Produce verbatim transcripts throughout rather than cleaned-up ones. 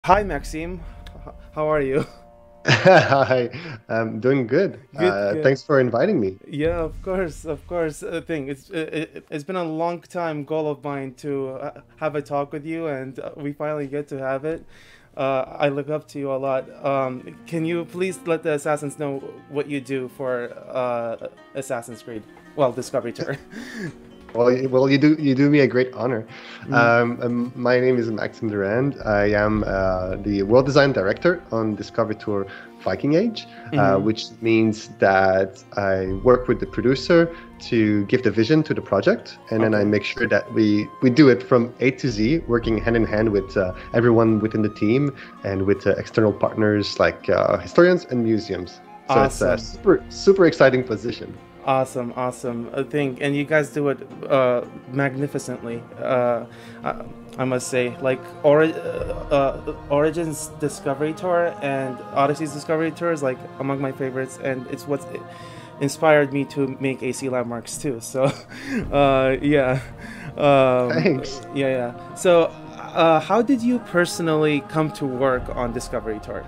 Hi, Maxime. H- How are you? Hi, I'm doing good. Good, Uh, good. thanks for inviting me. Yeah, of course, of course. Uh, thing it's it, it, it's been a long time goal of mine to uh, have a talk with you, and uh, we finally get to have it. Uh, I look up to you a lot. Um, can you please let the assassins know what you do for uh, Assassin's Creed? Well, Discovery Tour. Well, y- well, you do you do me a great honor. Mm, Um, um, my name is Maxime Durand. I am uh, the world design director on Discovery Tour Viking Age, uh, mm-hmm. which means that I work with the producer to give the vision to the project, and then I Okay. make sure that we we do it from A to Z, working hand in hand with uh, everyone within the team and with uh, external partners like uh, historians and museums. So it's a Awesome. super super exciting position. Awesome, awesome uh, thing, and you guys do it uh, magnificently. Uh, I, I must say, like Ori- uh, uh, Origins Discovery Tour and Odyssey's Discovery Tour is like among my favorites, and it's what's inspired me to make A C Landmarks too. So, uh, yeah, um, Thanks. yeah, yeah. So, uh, how did you personally come to work on Discovery Tour?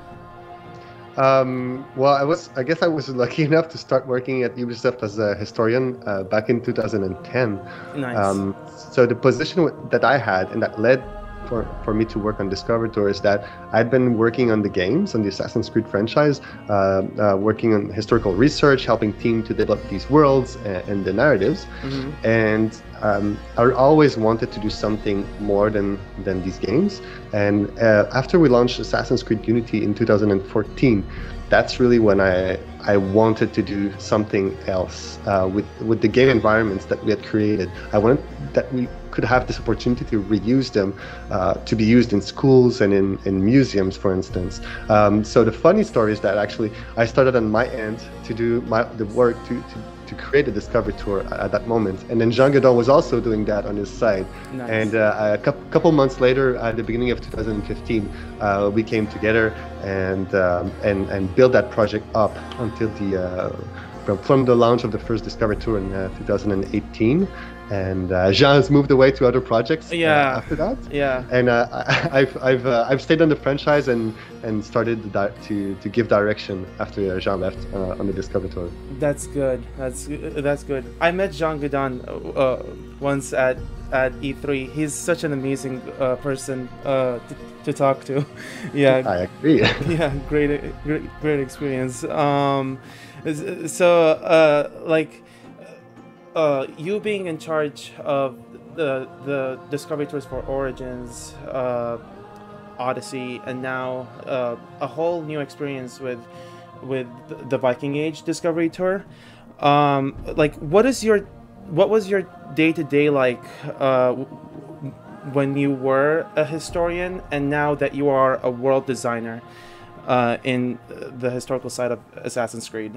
Um, well, I was, I guess I was lucky enough to start working at Ubisoft as a historian uh, back in two thousand ten. Nice. Um, so the position w- that I had and that led for, for me to work on Discovery Tour is that I'd been working on the games, on the Assassin's Creed franchise, uh, uh, working on historical research, helping team to develop these worlds and, and the narratives. Mm-hmm. And um, I always wanted to do something more than, than these games. And uh, after we launched Assassin's Creed Unity in two thousand fourteen, that's really when I I wanted to do something else uh, with with the game environments that we had created. I wanted that we could have this opportunity to reuse them, uh, to be used in schools and in, in museums, for instance. Um, so the funny story is that actually I started on my end to do my the work to to, to create a discovery tour at, at that moment, and then Jean Godin was also doing that on his side. And Nice. uh, a couple, couple months later, at the beginning of two thousand fifteen, uh, we came together and um, and and built that project up until the uh, from, from the launch of the first Discovery Tour in uh, two thousand eighteen. And uh, Jean has moved away to other projects uh, Yeah, after that. yeah. And uh, I, I've I've uh, I've stayed on the franchise and and started the di- to to give direction after uh, Jean left uh, on the Discovery Tour. That's good. That's that's good. I met Jean Godin uh, once at at E three. He's such an amazing uh, person uh, to, to talk to. Yeah, I agree. yeah, great, great, great experience. Um, so uh, like uh, you being in charge of the the discovery tours for Origins, uh, Odyssey, and now uh, a whole new experience with with the Viking Age Discovery Tour. Um, like, what is your what was your day to day like uh, when you were a historian, and now that you are a world designer uh, in the historical side of Assassin's Creed?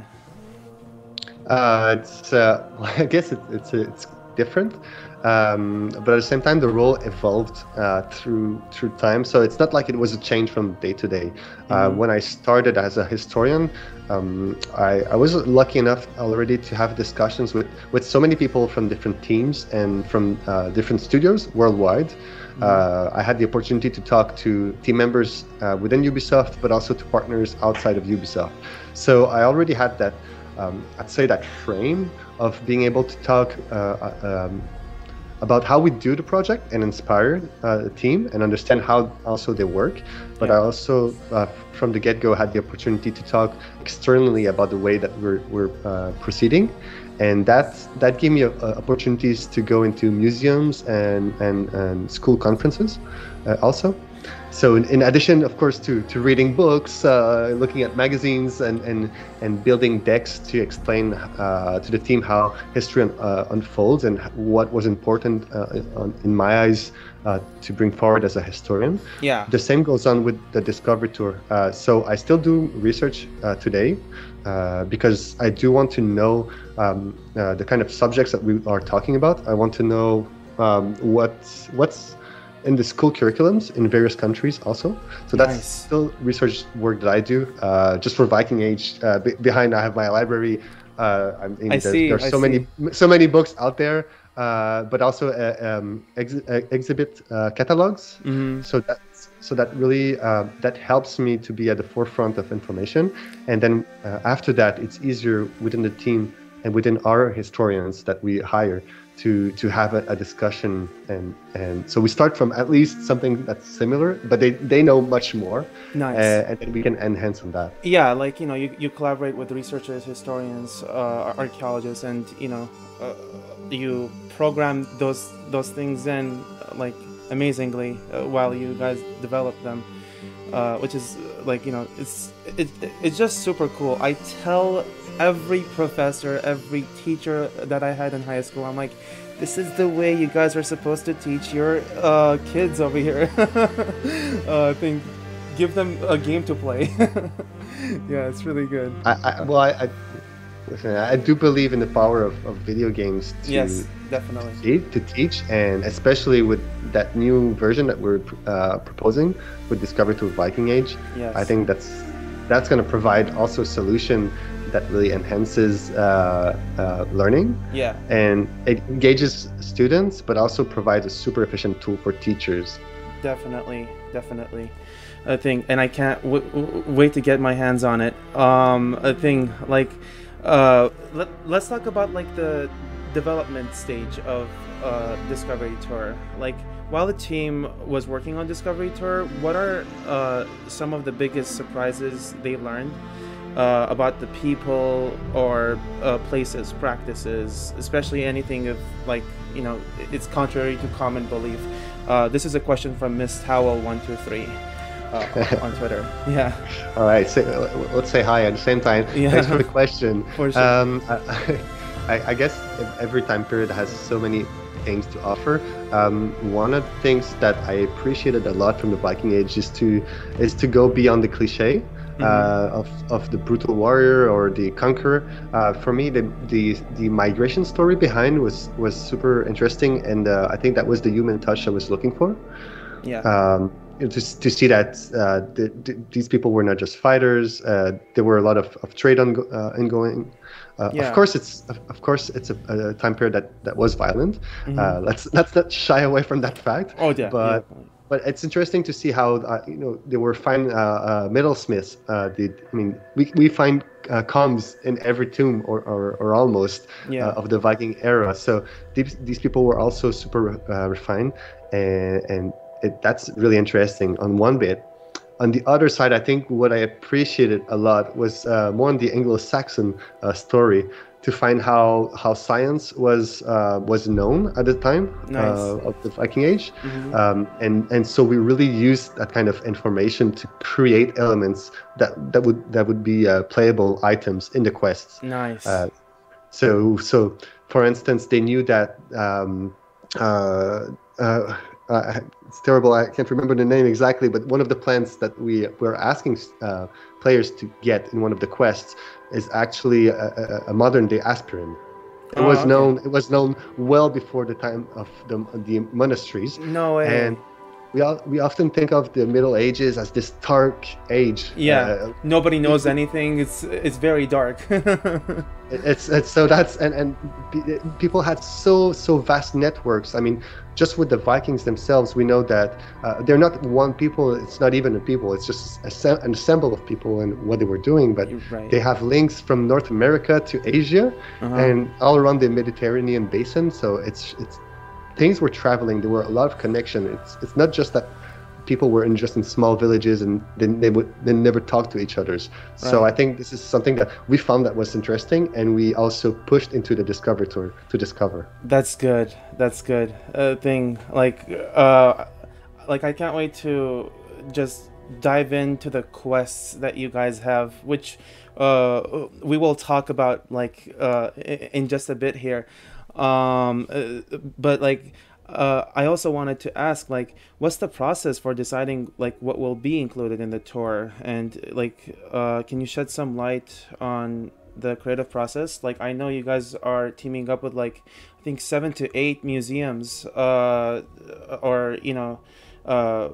Uh, it's uh, I guess it, it's it's different, um, but at the same time the role evolved uh, through through time. So it's not like it was a change from day to day. Uh, Mm-hmm. when I started as a historian, um, I, I was lucky enough already to have discussions with with so many people from different teams and from uh, different studios worldwide. Mm-hmm. Uh, I had the opportunity to talk to team members uh, within Ubisoft, but also to partners outside of Ubisoft. So I already had that um, I'd say that frame of being able to talk uh, uh, um, about how we do the project and inspire uh, the team and understand how also they work. But I Yeah. also, uh, from the get-go, had the opportunity to talk externally about the way that we're, we're uh, proceeding. And that that gave me uh, opportunities to go into museums and, and, and school conferences uh, also. So in, in addition, of course, to, to reading books, uh, looking at magazines and, and, and building decks to explain uh, to the team how history uh, unfolds and what was important uh, in, in my eyes uh, to bring forward as a historian. Yeah. The same goes on with the Discovery Tour. Uh, so I still do research uh, today uh, because I do want to know um, uh, the kind of subjects that we are talking about. I want to know um, what what's in the school curriculums in various countries also. So that's Nice. still research work that I do. Uh, just for Viking Age, uh, b- behind I have my library. Uh, I I mean, there's see. there's I so many see. so many books out there, uh, but also uh, um, ex- uh, exhibit uh, catalogs. Mm-hmm. So that's so that really uh, that helps me to be at the forefront of information. And then uh, after that, it's easier within the team and within our historians that we hire to to have a, a discussion. And and so we start from at least something that's similar, but they they know much more. Nice. Uh, and then we can enhance on that. Yeah, like, you know, you, you collaborate with researchers, historians, uh, archaeologists, and, you know, uh, you program those those things in, like, amazingly uh, while you guys develop them, uh, which is, like, you know, it's it, it's just super cool. I tell every professor, every teacher that I had in high school, I'm like, this is the way you guys are supposed to teach your uh, kids over here. uh, think, give them a game to play. Yeah, it's really good. I, I well, I, I listen. I do believe in the power of, of video games to Yes, definitely. teach, to teach, and especially with that new version that we're uh, proposing with Discovery to Viking Age. Yes. I think that's that's going to provide also a solution that really enhances uh, uh, learning. Yeah. And it engages students, but also provides a super efficient tool for teachers. Definitely, definitely. A thing, and I can't w- w- wait to get my hands on it. Um, a thing like, uh, let let's talk about like the development stage of uh, Discovery Tour. Like, while the team was working on Discovery Tour, what are uh, some of the biggest surprises they learned uh, about the people or uh, places, practices, especially anything of like, you know, it's contrary to common belief. Uh, this is a question from Miss Howell one two three. Uh, on Twitter. Yeah. All right. So let's say hi at the same time. Yeah. Thanks for the question. For sure. Um, I, I guess every time period has so many things to offer. Um, one of the things that I appreciated a lot from the Viking Age is to is to go beyond the cliche. Mm-hmm. uh, of of the brutal warrior or the conqueror. Uh, for me, the, the the migration story behind was was super interesting, and uh, I think that was the human touch I was looking for. Yeah. Um, to, to see that uh, the, the, these people were not just fighters. Uh, there were a lot of, of trade on, uh, ongoing. Uh, Yeah. Of course, it's of, of course it's a, a time period that, that was violent. Mm-hmm. Uh, let's let's not shy away from that fact. Oh yeah. But yeah. but it's interesting to see how uh, you know they were fine uh, uh, metalsmiths. Uh, did I mean we we find uh, comms in every tomb or or, or almost Yeah. uh, of the Viking era. So these these people were also super uh, refined and and. It, that's really interesting on one bit. On the other side, I think what I appreciated a lot was uh, more on the anglo-saxon uh, story, to find how how science was uh, was known at the time. Nice. uh, of the Viking Age. Mm-hmm. um, and and so we really used that kind of information to create elements that that would that would be uh, playable items in the quests. Nice. Uh, so so for instance, they knew that. Um, uh, uh, Uh, it's terrible. I can't remember the name exactly, but one of the plants that we were asking uh, players to get in one of the quests is actually a, a, a modern-day aspirin. It Oh, was okay. known. It was known well before the time of the the monasteries. No way. And we all, we often think of the Middle Ages as this dark age. Yeah. Uh, Nobody knows anything. It's it's very dark. It's, it's so that's and and pe- people had so so vast networks. I mean, just with the Vikings themselves, we know that uh, they're not one people. It's not even a people. It's just a, se- an ensemble of people and what they were doing. But Right. they have links from North America to Asia Uh-huh. and all around the Mediterranean basin. So it's it's things were traveling. There were a lot of connection. It's it's not just that people were in just in small villages and then they would they never talk to each other. So Right. I think this is something that we found that was interesting, and we also pushed into the Discovery Tour to discover. That's good. That's good. Uh, thing like uh, like I can't wait to just dive into the quests that you guys have, which uh, we will talk about like uh, i- in just a bit here. Um, uh, but like. Uh, I also wanted to ask, like, what's the process for deciding, like, what will be included in the tour? And, like, uh, can you shed some light on the creative process? Like, I know you guys are teaming up with, like, I think seven to eight museums, uh, or, you know, uh,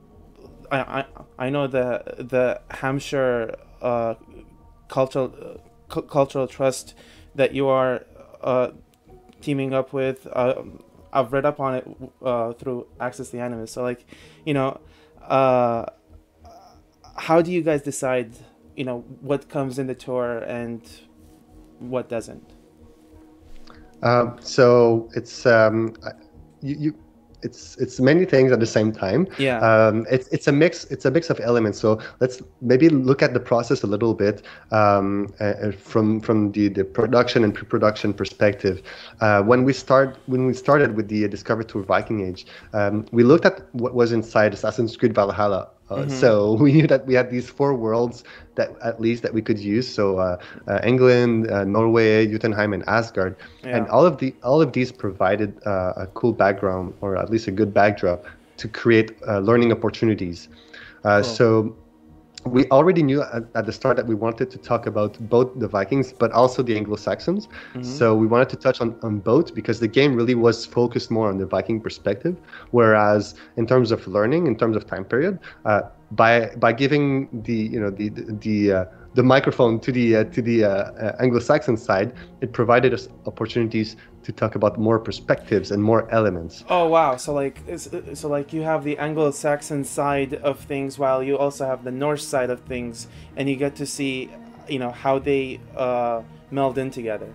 I, I, I know the, the Hampshire uh, cultural, uh, cultural trust that you are uh, teaming up with. Uh, I've read up on it uh, through Access the Animus. So, like, you know, uh, how do you guys decide, you know, what comes in the tour and what doesn't? Um, so it's um, you, you it's it's many things at the same time. Yeah. Um, it's it's a mix it's a mix of elements. So let's maybe look at the process a little bit um, uh, from from the, the production and pre-production perspective. Uh, when we start when we started with the Discovery Tour Viking Age, um, we looked at what was inside Assassin's Creed Valhalla. Uh, Mm-hmm. So we knew that we had these four worlds that at least that we could use. So uh, uh, England, uh, Norway, Jotunheim, and Asgard, Yeah. and all of the all of these provided uh, a cool background, or at least a good backdrop, to create uh, learning opportunities. Uh, Cool. So we already knew at, at the start that we wanted to talk about both the Vikings, but also the Anglo-Saxons. Mm-hmm. So we wanted to touch on, on both because the game really was focused more on the Viking perspective. Whereas in terms of learning, in terms of time period, uh, by by giving the you know the the the, uh, the microphone to the uh, to the uh, uh, Anglo-Saxon side, it provided us opportunities to talk about more perspectives and more elements. Oh wow! So like, is- so like you have the Anglo-Saxon side of things, while you also have the Norse side of things, and you get to see, you know, how they uh, meld in together.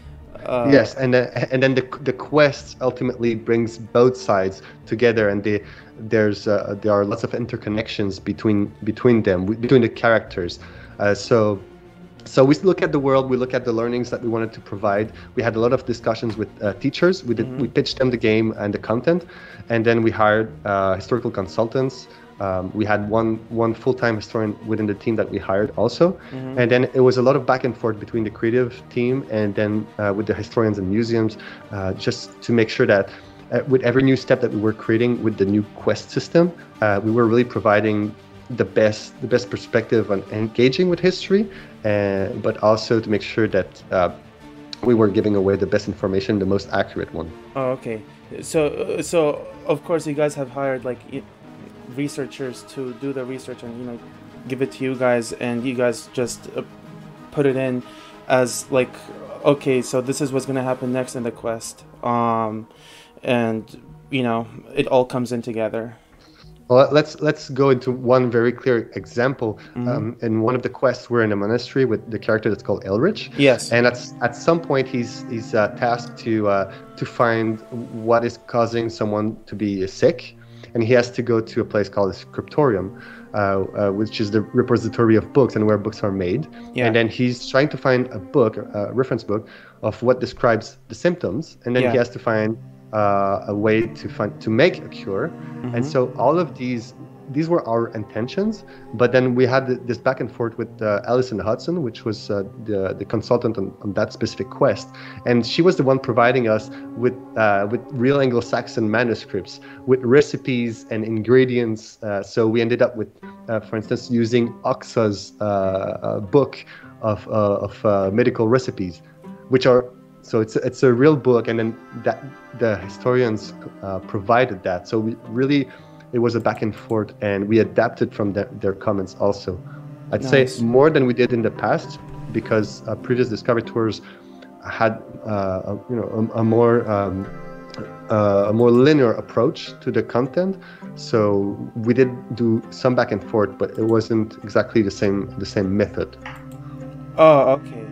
Uh, Yes, and uh, and then the the quest ultimately brings both sides together, and the there's uh, there are lots of interconnections between between them, between the characters. Uh, so. So we look at the world, we look at the learnings that we wanted to provide. We had a lot of discussions with uh, teachers. We did, Mhm. we pitched them the game and the content, and then we hired uh, historical consultants. Um, we had one one full-time historian within the team that we hired also, Mhm. and then it was a lot of back and forth between the creative team and then uh, with the historians and museums, uh, just to make sure that uh, with every new step that we were creating with the new quest system, uh, we were really providing the best the best perspective on engaging with history, uh, but also to make sure that uh, we were giving away the best information, the most accurate one. Oh, okay. So, uh, so of course you guys have hired like y- researchers to do the research and you know give it to you guys, and you guys just uh, put it in as like, okay, so this is what's gonna happen next in the quest, um, and you know it all comes in together. Well, let's let's go into one very clear example. Mhm. Um, in one of the quests, we're in a monastery with the character that's called Elrich. Yes. And at at some point, he's he's uh, tasked to uh, to find what is causing someone to be sick, and he has to go to a place called a scriptorium, uh, uh, which is the repository of books and where books are made. Yeah. And then he's trying to find a book, a reference book, of what describes the symptoms, and then Yeah. he has to find uh, a way to find to make a cure. Mhm. And so all of these these were our intentions, but then we had this back and forth with uh, Alison Hudson, which was uh, the the consultant on, on that specific quest, and she was the one providing us with uh, with real Anglo-Saxon manuscripts with recipes and ingredients. Uh, so we ended up with, uh, for instance, using Oxa's uh, uh, book of uh, of uh, medical recipes, which are. So it's it's a real book, and then that the historians uh, provided that. So we really, it was a back and forth, and we adapted from the, their comments also. I'd Nice. say more than we did in the past, because uh, previous Discovery Tours had uh, a, you know a, a more um, uh, a more linear approach to the content. So we did do some back and forth, but it wasn't exactly the same the same method. Oh, okay.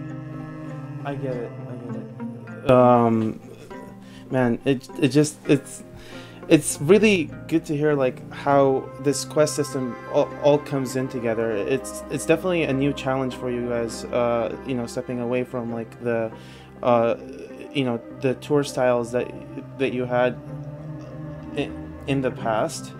I get it. I get it. Um, man, it it just it's it's really good to hear like how this quest system all, all comes in together. It's it's definitely a new challenge for you guys. Uh, you know, stepping away from like the, uh, you know, the tour styles that that you had in, in the past,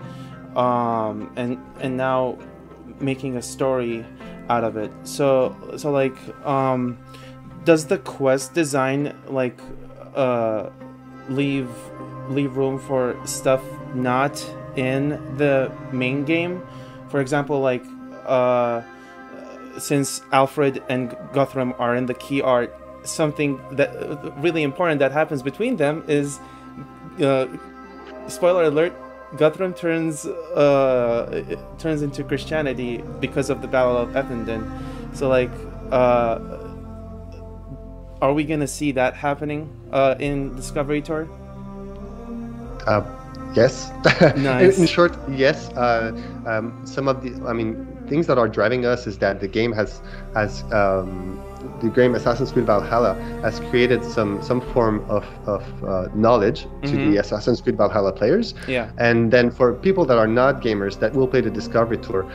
um, and and now making a story out of it. So so like um. Does the quest design like uh, leave leave room for stuff not in the main game? For example, like uh, since Alfred and Guthrum are in the key art, something that really important that happens between them is, uh, spoiler alert, Guthrum turns uh, turns into Christianity because of the Battle of Ethandun. So like. Uh, Are we gonna see that happening uh, in Discovery Tour? Uh, yes. Nice. in, in short, yes. Uh, um, some of the, I mean, things that are driving us is that the game has has um, the game Assassin's Creed Valhalla has created some some form of of uh, knowledge to Mm-hmm. the Assassin's Creed Valhalla players. Yeah. And then for people that are not gamers that will play the Discovery Tour,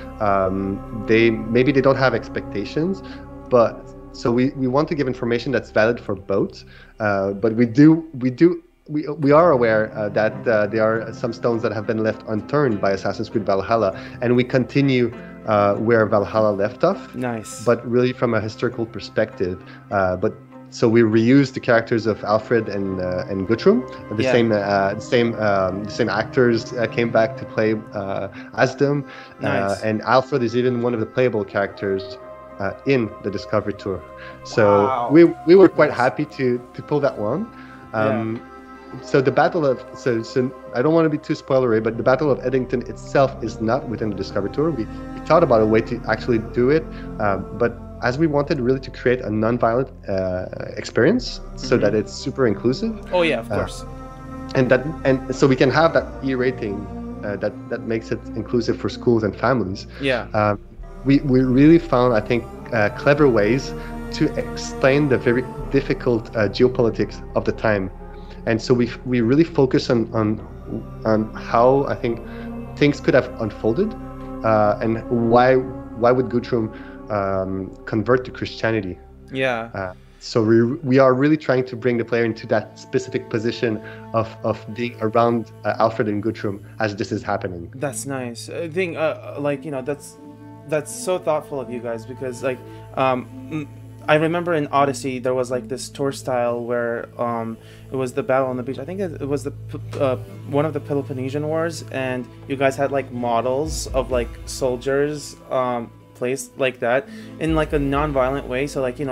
um, they maybe they don't have expectations, but so we, we want to give information that's valid for both. Uh, but we do we do. We, we are aware uh, that uh, there are some stones that have been left unturned by Assassin's Creed Valhalla, and we continue uh, where Valhalla left off. Nice. But really from a historical perspective. Uh, but so we reused the characters of Alfred and uh, and Guthrum. The Yeah. same uh, the same um, the same actors uh, came back to play uh, as them. Nice. Uh, and Alfred is even one of the playable characters uh, in the Discovery Tour. So Wow. we we were quite Nice. happy to to pull that one. Um, Yeah. So the Battle of so so I don't want to be too spoilery, but the Battle of Eddington itself is not within the Discovery Tour. We, we thought about a way to actually do it, um, but as we wanted really to create a non-violent uh, experience, so Mhm. that it's super inclusive, Oh yeah, of Uh, course. and that and so we can have that E rating uh, that that makes it inclusive for schools and families. Yeah. Um, we we really found, I think, uh, clever ways to explain the very difficult uh, geopolitics of the time. And so we we really focus on on on how I think things could have unfolded, uh, and why why would Guthrum um, convert to Christianity? Yeah. Uh, so we we are really trying to bring the player into that specific position of of being around uh, Alfred and Guthrum as this is happening. That's nice. I think, uh, like, you know, that's that's so thoughtful of you guys, because, like, um, mm, I remember in Odyssey there was like this tour style where um, it was the battle on the beach. I think it, it was the P- uh, one of the Peloponnesian Wars, and you guys had like models of like soldiers um, placed like that in like a non-violent way. So like, you know,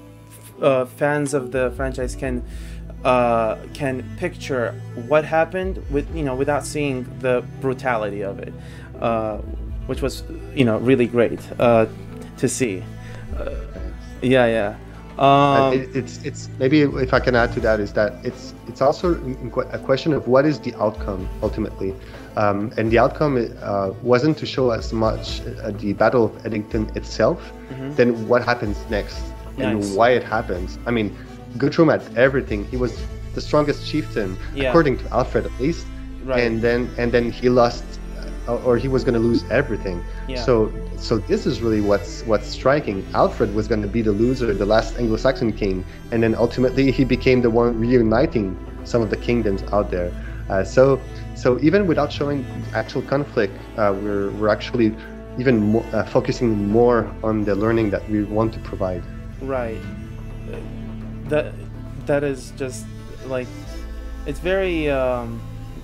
f- uh, fans of the franchise can uh, can picture what happened with, you know, without seeing the brutality of it, uh, which was, you know, really great uh, to see. Uh, yeah, yeah. Um, it, it's it's maybe if I can add to that is that it's it's also a question of what is the outcome ultimately, um, and the outcome uh, wasn't to show as much uh, the Battle of Eddington itself, mm-hmm. than what happens next and Nice. why it happens. I mean, Guthrum had everything. He was the strongest chieftain, Yeah. according to Alfred at least, Right. and then and then he lost, uh, or he was going to lose everything. Yeah. So. So this is really what's what's striking. Alfred was going to be the loser, the last Anglo-Saxon king, and then ultimately he became the one reuniting some of the kingdoms out there. Uh, so so even without showing actual conflict, uh, we're we're actually even more, uh, focusing more on the learning that we want to provide. Right. That that is just like, it's very um,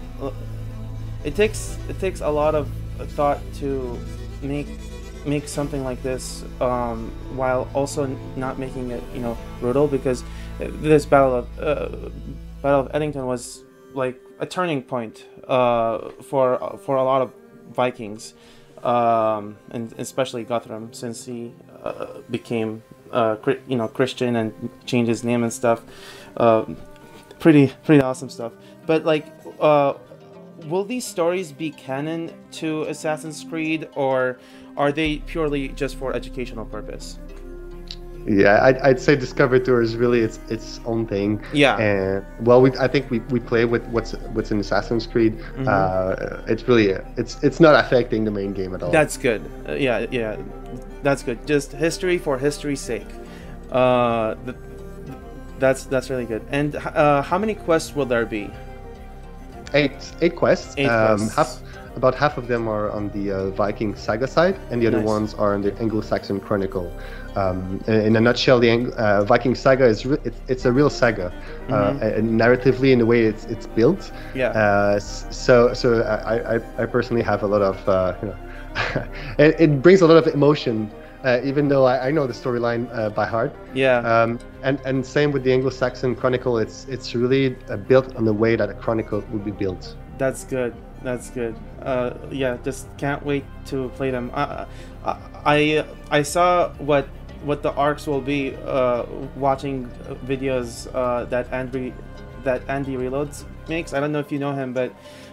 it takes it takes a lot of thought to make make something like this, um, while also not making it, you know, brutal, because this battle of uh, Battle of Eddington was like a turning point uh, for for a lot of Vikings, um, and especially Guthrum, since he uh, became uh, you know, Christian and changed his name and stuff. Uh, pretty pretty awesome stuff. But like, uh, will these stories be canon to Assassin's Creed, or are they purely just for educational purpose? Yeah, I'd, I'd say Discovery Tour is really its its own thing. Yeah. And well, we I think we, we play with what's what's in Assassin's Creed. Mm-hmm. Uh, it's really it's it's not affecting the main game at all. That's good. Uh, yeah, yeah, that's good. Just history for history's sake. Uh, th- that's that's really good. And uh, how many quests will there be? Eight eight quests. Eight um, quests. Half, about half of them are on the uh, Viking saga side, and the other Nice. ones are on the Anglo-Saxon Chronicle. Um, in, in a nutshell, the Ang- uh, Viking saga is re- it's, it's a real saga, Mhm. uh, and narratively in the way it's it's built. Yeah. Uh, s- so so I, I, I personally have a lot of uh, you know, it, it brings a lot of emotion, uh, even though I, I know the storyline uh, by heart. Yeah. Um, and and same with the Anglo-Saxon Chronicle. It's it's really uh, built on the way that a chronicle would be built. That's good. That's good. Uh, yeah, just can't wait to play them. I, I, I saw what what the arcs will be. Uh, watching videos uh, that Andy that Andy Reloads makes. I don't know if you know him, but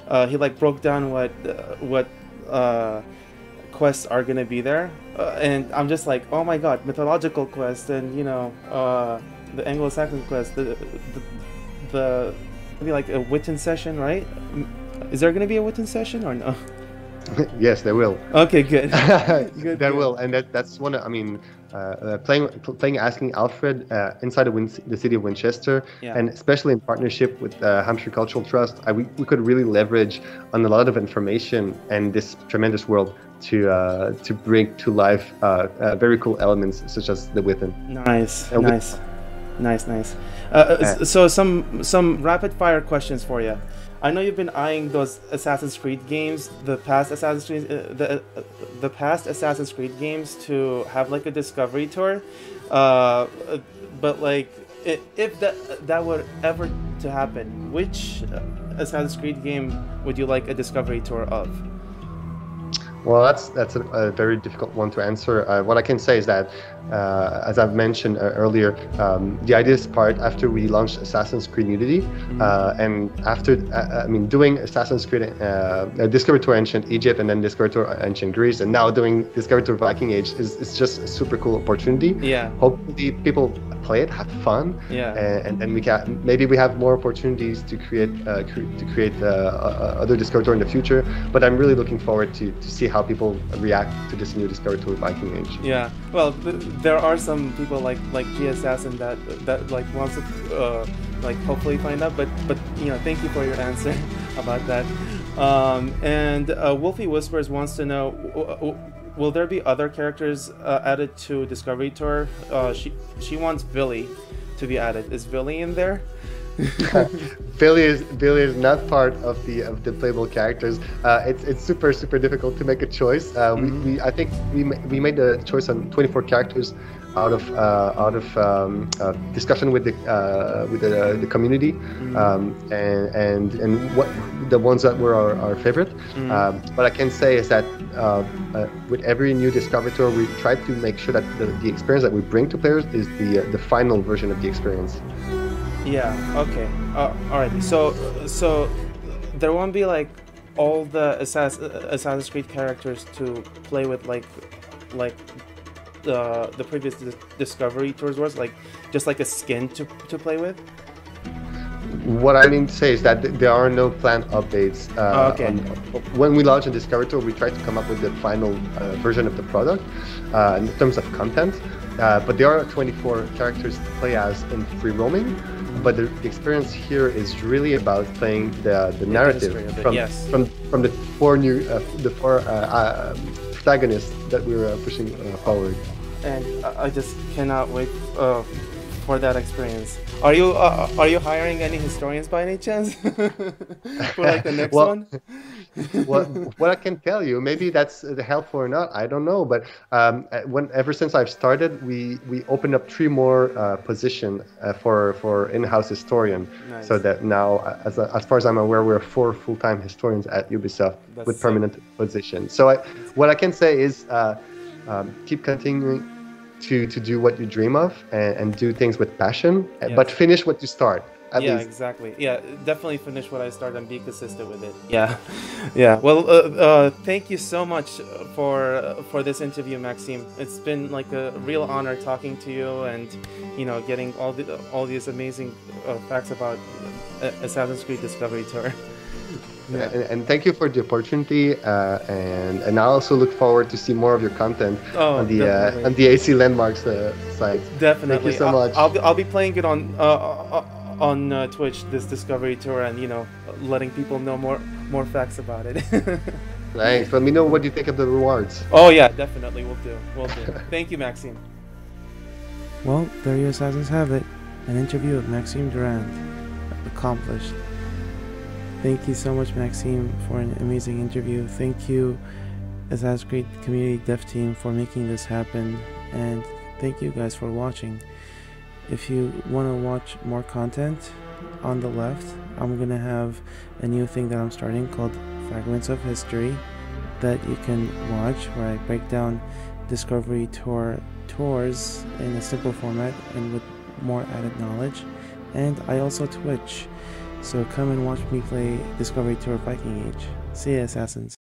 uh, he like broke down what uh, what uh, quests are gonna be there, uh, and I'm just like, oh my god, mythological quest, and you know, uh, the Anglo-Saxon quest, the the, the maybe like a Witten session, right? Is there gonna be a Witten session or no? Yes, there will. Okay, good. Good there good. will, and that, that's one. Of, I mean, uh, uh, playing playing asking Alfred uh, inside the, Win the city of Winchester, yeah. and especially in partnership with uh, Hampshire Cultural Trust, I, we we could really leverage on a lot of information and this tremendous world to uh, to bring to life uh, uh, very cool elements such as the Within. Nice, uh, nice, nice, nice. Uh, uh, so some some rapid fire questions for you. I know you've been eyeing those Assassin's Creed games, the past Assassin's Creed, uh, the uh, the past Assassin's Creed games, to have like a discovery tour. Uh, but like, if that that were ever to happen, which Assassin's Creed game would you like a discovery tour of? Well, that's that's a, a very difficult one to answer. Uh, what I can say is that, uh, as I've mentioned uh, earlier, um, the ideas part after we launched Assassin's Creed Unity, mm-hmm. uh, and after uh, I mean doing Assassin's Creed uh, Discovery Tour Ancient Egypt and then Discovery Tour Ancient Greece, and now doing Discovery Tour Viking Age is is just a super cool opportunity. Yeah. Hopefully people play it, have fun. Yeah. And then we can maybe we have more opportunities to create uh, cre to create uh, uh, other Discovery Tour in the future. But I'm really looking forward to to see how people react to this new Discovery Tour Viking Age. Yeah, well, th there are some people like like G Assassin that that like wants to uh, like hopefully find out. But but you know, thank you for your answer about that. Um, and uh, Wolfie Whispers wants to know, will there be other characters uh, added to Discovery Tour? Uh, she she wants Billy to be added. Is Billy in there? Billy is Billy is not part of the of the playable characters. Uh, it's it's super super difficult to make a choice. Uh, mm-hmm. we, we I think we we made the choice on twenty-four characters out of uh, out of um, uh, discussion with the uh, with the, uh, the community, mm-hmm. um, and and and what the ones that were our, our favorite. Mm-hmm. um, what I can say is that uh, uh, with every new Discovery Tour, we try to make sure that the, the experience that we bring to players is the uh, the final version of the experience. Yeah. Okay. Uh, all right. So, so there won't be like all the Assass Assassin's Creed characters to play with, like, like the the previous dis Discovery Tours was, like, just like a skin to to play with. What I mean to say is that there are no planned updates. Uh, oh, okay. on, when we launch a Discovery Tour, we try to come up with the final uh, version of the product uh, in terms of content. Uh, but there are twenty-four characters to play as in free roaming. But the, the experience here is really about playing the the narrative the from, yes. from from the four new uh, the four uh, uh, protagonists that we were uh, pushing uh, forward. And I just cannot wait uh, for that experience. Are you uh, are you hiring any historians by any chance for like the next well, one? what what I can tell you, maybe that's helpful or not, I don't know. But um, when ever since I've started, we we opened up three more uh, positions uh, for for in-house historian. Nice. So that now, as as far as I'm aware, we're four full-time historians at Ubisoft that's with so permanent positions. So I, what I can say is uh, um, keep continuing to to do what you dream of and, and do things with passion, yes. But finish what you start. At yeah, least. Exactly. Yeah, definitely finish what I started and be consistent with it. Yeah, yeah. Well, uh, uh, thank you so much for uh, for this interview, Maxime. It's been like a real honor talking to you, and you know, getting all the all these amazing uh, facts about uh, Assassin's Creed Discovery Tour. Yeah. And, and thank you for the opportunity, uh, and and I also look forward to see more of your content oh, on the uh, on the A C Landmarks uh, site. Definitely. Thank you so I'll, much. I'll be, I'll be playing it on uh, on uh, Twitch, this Discovery Tour, and you know, letting people know more more facts about it. Thanks. Let me know what you think of the rewards. Oh yeah, definitely. We'll do. We'll do. Thank you, Maxime. Well, there you assassins have it. An interview with Maxime Durand. Accomplished. Thank you so much, Maxime, for an amazing interview. Thank you, Assassin's Creed Community Dev Team, for making this happen. And thank you guys for watching. If you want to watch more content, on the left, I'm going to have a new thing that I'm starting called Fragments of History that you can watch, where I break down Discovery Tour tours in a simple format and with more added knowledge. And I also Twitch. So come and watch me play Discovery Tour Viking Age. See ya, Assassins.